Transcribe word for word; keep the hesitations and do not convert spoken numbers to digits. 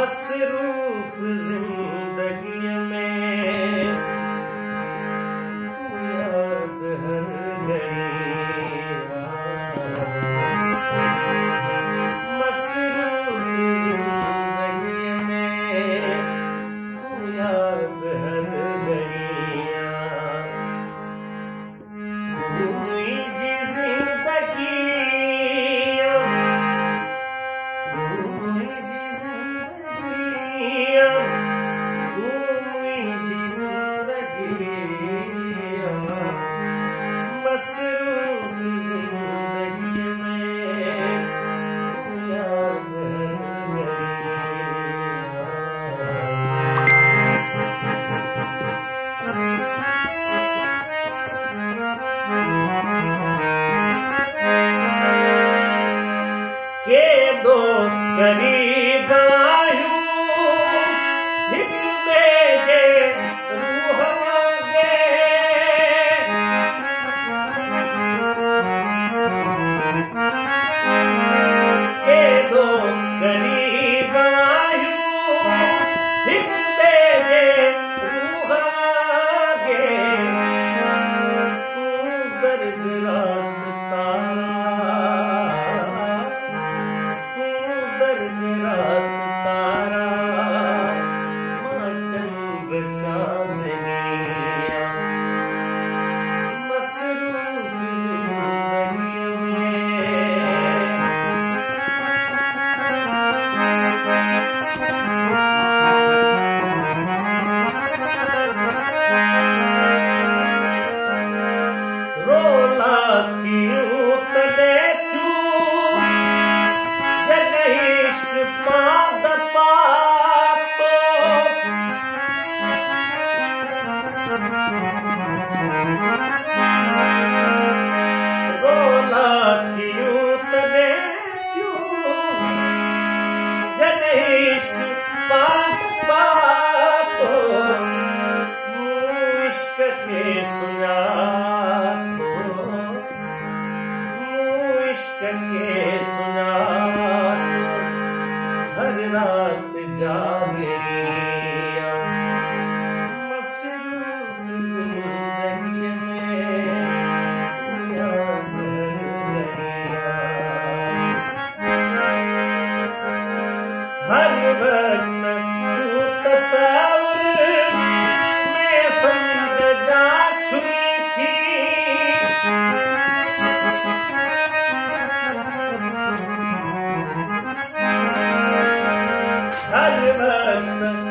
मसरूफ जिंदगी में तू याद हर घड़ी, मसरूफ जिंदगी में तू याद हर घड़ी, हुई जी जिंदगी, हुई जी मसरूफ जिंदगी में तू याद हर घड़ी, के दो करीब आयूं हिक बेजे रूह मांगे, के दो करीब आयूं हिक बेजे रूह मांगे, तू दर्द रात तारा, तू दर्द रात तारा, माँ चंद्र चांदनी, मसरूफ जिंदगी में रोला क्यों तले तू जग इश्क पाद पातो, रोला क्यों तले तू जग इश्क पाद पातो, मुँह इश्क के सुना तो, मुँह इश्क के सुना हर रात जागे, मसरूफ जिंदगी में तू याद हर वक्त तू तस्वीर में समझ जा छुई थी, हर वक्त